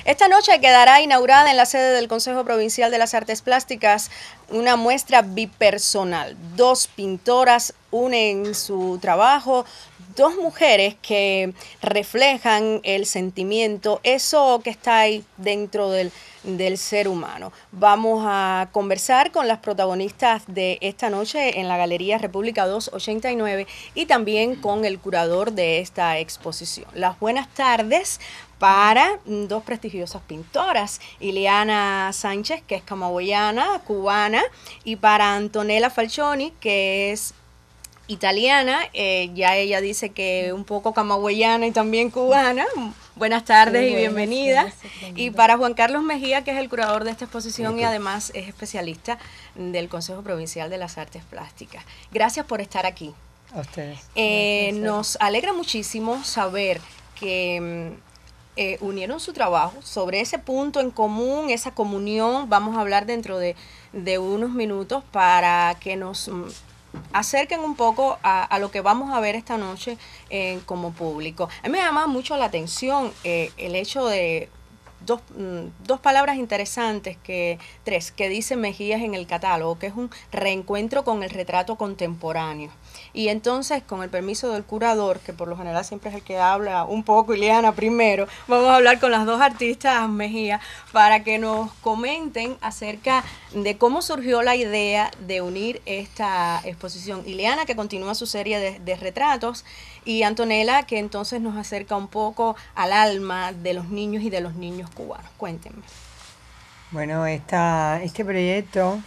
Esta noche quedará inaugurada en la sede del Consejo Provincial de las Artes Plásticas una muestra bipersonal. Dos pintoras unen su trabajo, dos mujeres que reflejan el sentimiento, eso que está ahí dentro del ser humano. Vamos a conversar con las protagonistas de esta noche en la Galería República 289 y también con el curador de esta exposición. Las buenas tardes para dos prestigiosas pintoras, Ileana Sánchez, que es camagüeyana, cubana, y para Antonella Falcioni, que es italiana, ya ella dice que un poco camagüeyana y también cubana. Buenas tardes y bienvenida. Y para Juan Carlos Mejía, que es el curador de esta exposición y además es especialista del Consejo Provincial de las Artes Plásticas. Gracias por estar aquí. A ustedes. Nos alegra muchísimo saber que unieron su trabajo sobre ese punto en común, esa comunión. Vamos a hablar dentro de unos minutos para que nos acerquen un poco a lo que vamos a ver esta noche como público. A mí me llama mucho la atención el hecho de dos palabras interesantes, tres, que dice Mejías en el catálogo, que es un reencuentro con el retrato contemporáneo. Y entonces, con el permiso del curador, que por lo general siempre es el que habla un poco, Ileana primero, vamos a hablar con las dos artistas Mejía para que nos comenten acerca de cómo surgió la idea de unir esta exposición. Ileana, que continúa su serie de retratos, y Antonella, que entonces nos acerca un poco al alma de los niños y de los niños cubanos. Cuéntenme. Bueno, este proyecto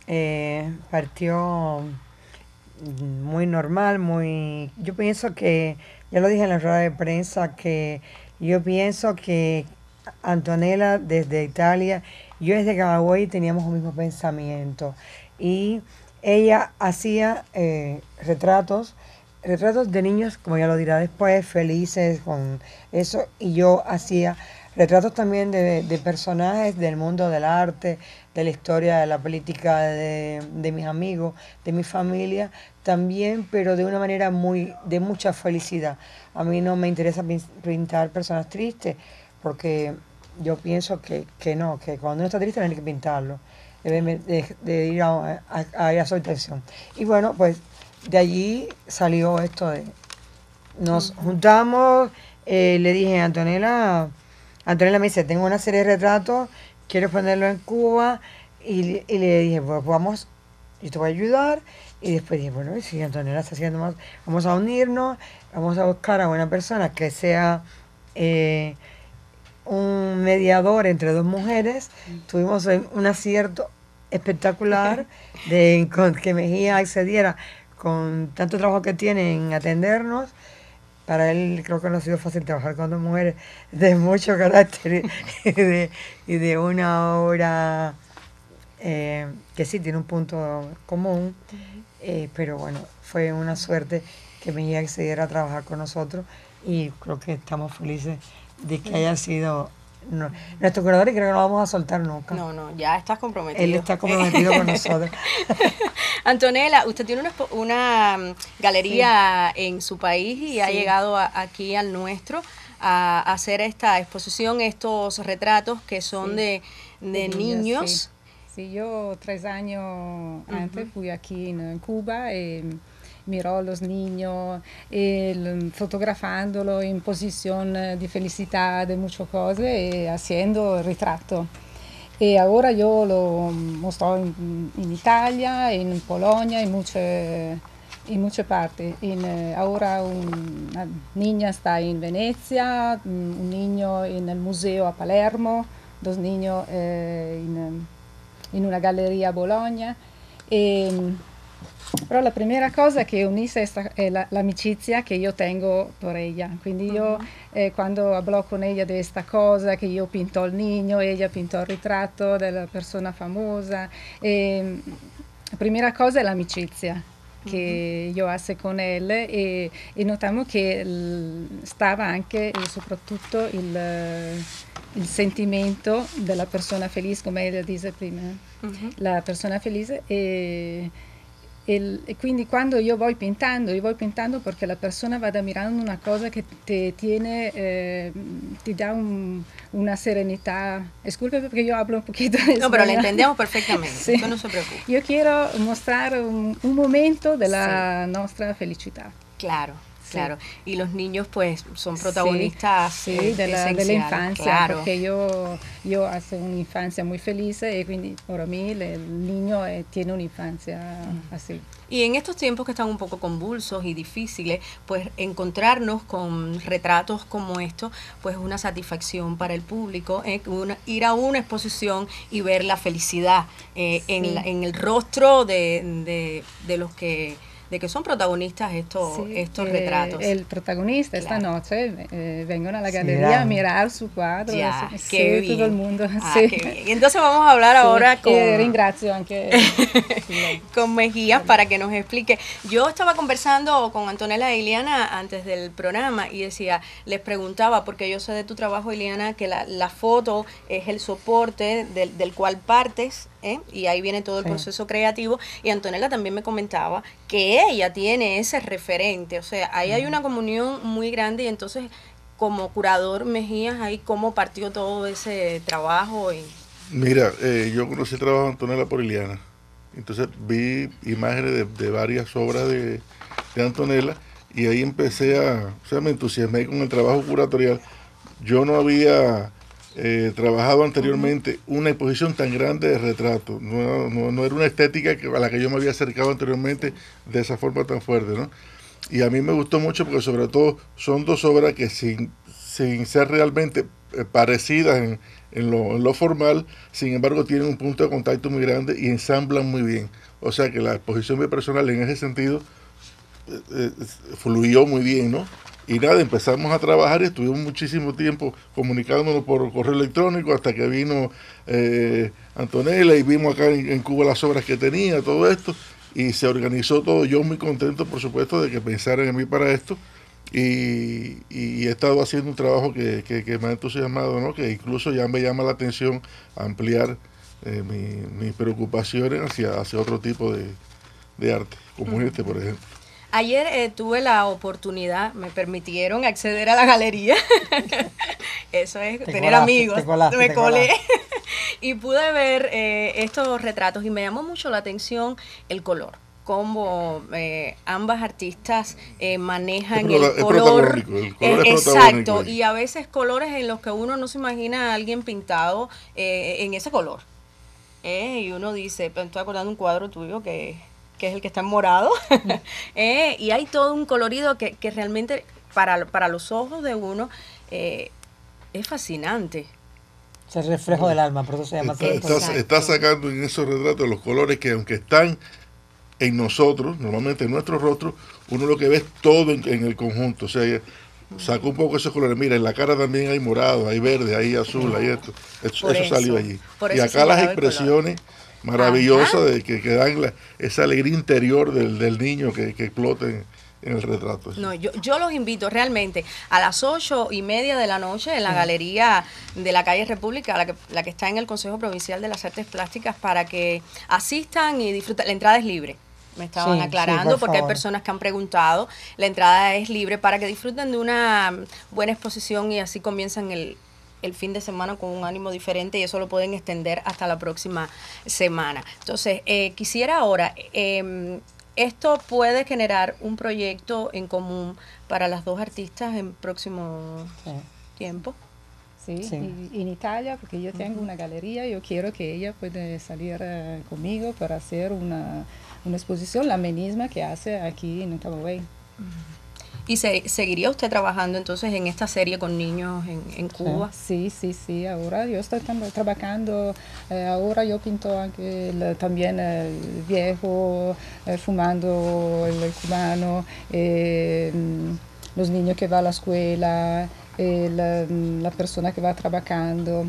partió muy normal, yo pienso que, ya lo dije en la rueda de prensa, que yo pienso que Antonella desde Italia, yo desde Camagüey teníamos un mismo pensamiento. Y ella hacía retratos de niños, como ya lo dirá después, felices con eso, y yo hacía retratos también de personajes del mundo del arte, de la historia, de la política, de mis amigos, de mi familia también, pero de una manera de mucha felicidad. A mí no me interesa pintar personas tristes, porque yo pienso que no, que cuando uno está triste no hay que pintarlo, de ir a su habitación. Y bueno, pues de allí salió esto de... Nos juntamos, le dije a Antonella me dice, tengo una serie de retratos, quiero ponerlo en Cuba, y le dije, pues vamos, yo te voy a ayudar, y después dije, bueno, y si Antonella está haciendo más, vamos a unirnos, vamos a buscar a una persona que sea un mediador entre dos mujeres. Tuvimos un acierto espectacular de que Mejía accediera con tanto trabajo que tiene en atendernos. Para él creo que no ha sido fácil trabajar con dos mujeres de mucho carácter y de una obra que sí tiene un punto común, pero bueno, fue una suerte que Mejía accediera a trabajar con nosotros y creo que estamos felices de que haya sido nuestro curador y creo que no vamos a soltar nunca. No, ya estás comprometido. Él está comprometido con nosotros. Antonella, usted tiene una galería en su país y ha llegado aquí al nuestro a hacer esta exposición, estos retratos que son de niños. Sí, yo 3 años antes fui aquí en Cuba y miró a los niños, fotografándolo en posición de felicidad, de muchas cosas, y haciendo el retrato. Y ahora yo lo muestro en Italia, en Polonia, en muchas partes. Ahora una niña está en Venecia, un niño en el museo a Palermo, 2 niños en una galería a Bologna. Però la primera cosa che unisce è l'amicizia che io tengo per ella. Quindi io quando hablo con ella di questa cosa, che io pinto il niño, ella pintò il ritratto della persona famosa, la prima cosa è l'amicizia che io ho con lei e notiamo che stava anche e soprattutto il sentimento della persona felice, come ella dice prima, la persona felice E quindi quando io voy pintando perché la persona va ammirando una cosa che ti tiene, ti da una serenità. Disculpe porque yo hablo un poquito de No, pero la entendemos perfectamente, sì. usted no se preocupe. Io quiero mostrare un momento della nostra felicità. Claro. Sí. Claro, y los niños pues son protagonistas sí, de la infancia, claro. porque yo hace una infancia muy feliz y quindi para mí el niño tiene una infancia así. Y en estos tiempos que están un poco convulsos y difíciles, pues encontrarnos con retratos como estos, pues es una satisfacción para el público, ir a una exposición y ver la felicidad Sí. en el rostro de los que son protagonistas estos retratos. El protagonista esta Claro. noche vengono alla galleria a mirar su cuadro. Ya, Sí, qué bien. todo el mundo. Ah, sí. qué bien. Entonces vamos a hablar ahora con... ringrazio anche con Mejías para que nos explique. Yo estaba conversando con Antonella e Iliana antes del programa y decía, les preguntaba, porque yo sé de tu trabajo, Iliana, que la foto es el soporte del cual partes, y ahí viene todo el proceso creativo, y Antonella también me comentaba que ella tiene ese referente, o sea, ahí hay una comunión muy grande, y entonces como curador Mejías, ahí cómo partió todo ese trabajo. Mira, yo conocí el trabajo de Antonella por Iliana, entonces vi imágenes de varias obras de Antonella, y ahí empecé o sea, me entusiasmé con el trabajo curatorial. Yo no había trabajado anteriormente una exposición tan grande de retratos, no era una estética a la que yo me había acercado anteriormente de esa forma tan fuerte, ¿no? Y a mí me gustó mucho porque sobre todo son dos obras que sin ser realmente parecidas en lo formal, sin embargo tienen un punto de contacto muy grande y ensamblan muy bien. O sea que la exposición personal en ese sentido fluyó muy bien, ¿no? Y nada, empezamos a trabajar y estuvimos muchísimo tiempo comunicándonos por correo electrónico hasta que vino Antonella y vimos acá en Cuba las obras que tenía, todo esto, y se organizó todo. Yo muy contento, por supuesto, de que pensaran en mí para esto, y he estado haciendo un trabajo que me ha entusiasmado, ¿no? Que incluso ya me llama la atención ampliar mis preocupaciones hacia otro tipo de arte, como este, por ejemplo. Ayer tuve la oportunidad, me permitieron acceder a la galería. Eso es tener amigos. Me colé. Y pude ver estos retratos y me llamó mucho la atención el color. Cómo ambas artistas manejan el color. El color es exacto. protagónico. Y a veces colores en los que uno no se imagina a alguien pintado en ese color. Y uno dice, estoy acordando un cuadro tuyo que es el que está en morado, y hay todo un colorido que realmente para los ojos de uno es fascinante. Es el reflejo del alma, por eso se llama así. Está sacando en esos retratos los colores que aunque están en nosotros, normalmente en nuestro rostro, uno lo que ve es todo en el conjunto, o sea, sacó un poco esos colores. Mira, en la cara también hay morado, hay verde, hay azul, hay esto. Eso salió allí. Por y eso acá las expresiones maravillosas de que dan esa alegría interior del niño que explota en el retrato. No, yo los invito realmente a las 8:30 de la noche en la galería de la calle República, la que está en el Consejo Provincial de las Artes Plásticas, para que asistan y disfruten. La entrada es libre. Me estaban aclarando porque hay personas que han preguntado. La entrada es libre para que disfruten de una buena exposición y así comienzan el fin de semana con un ánimo diferente, y eso lo pueden extender hasta la próxima semana. Entonces, quisiera ahora, esto puede generar un proyecto en común para las dos artistas en próximo tiempo. Sí, en Italia, porque yo tengo una galería, yo quiero que ella pueda salir conmigo para hacer una exposición, la misma que hace aquí en Camagüey. ¿Y seguiría usted trabajando entonces en esta serie con niños en Cuba? Sí, ahora yo estoy trabajando, ahora yo pinto también el viejo, fumando el cubano, los niños que van a la escuela, la persona que va trabajando,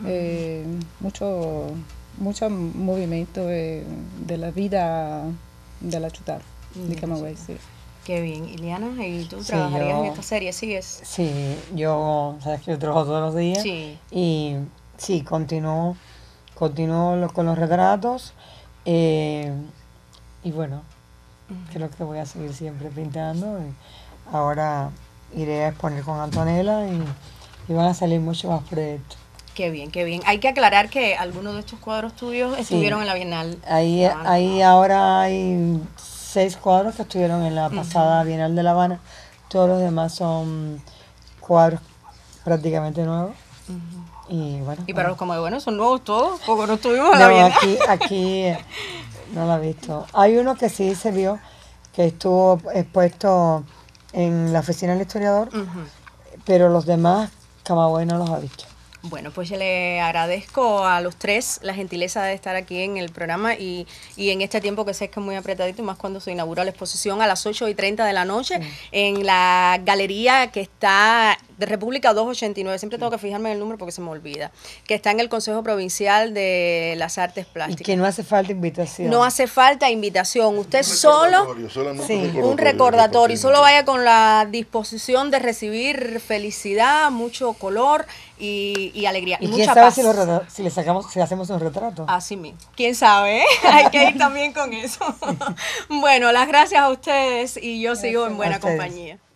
mucho movimiento de la vida de la ciudad de Camagüey, sí. Qué bien. Iliana, ¿y tú trabajarías en esta serie? ¿Sigues? Sí, sabes que yo trabajo todos los días. Sí. Y sí, continúo con los retratos. Y bueno, Creo que voy a seguir siempre pintando. Y ahora iré a exponer con Antonella y van a salir muchos más proyectos. Qué bien, qué bien. Hay que aclarar que algunos de estos cuadros tuyos estuvieron en la Bienal. Ahí ahora hay 6 cuadros que estuvieron en la pasada Bienal de La Habana. Todos los demás son cuadros prácticamente nuevos. Y bueno. Y para los como bueno, son nuevos todos, porque no estuvimos en la No, Bienal. aquí no lo he visto. Hay uno que sí se vio, que estuvo expuesto en la oficina del historiador, pero los demás Camagüey no los ha visto. Bueno, pues yo le agradezco a los tres la gentileza de estar aquí en el programa y en este tiempo que sé que es muy apretadito, y más cuando se inaugura la exposición a las 8:30 de la noche en la galería que está de República 289, siempre tengo que fijarme en el número porque se me olvida, que está en el Consejo Provincial de las Artes Y Plásticas. que no hace falta invitación. No hace falta invitación, usted solo un recordatorio, y solo vaya con la disposición de recibir felicidad, mucho color y alegría. Y mucha quién sabe paz. si hacemos un retrato. Así mismo. ¿Quién sabe? Hay que ir también con eso. Bueno, las gracias a ustedes y yo sigo en buena compañía.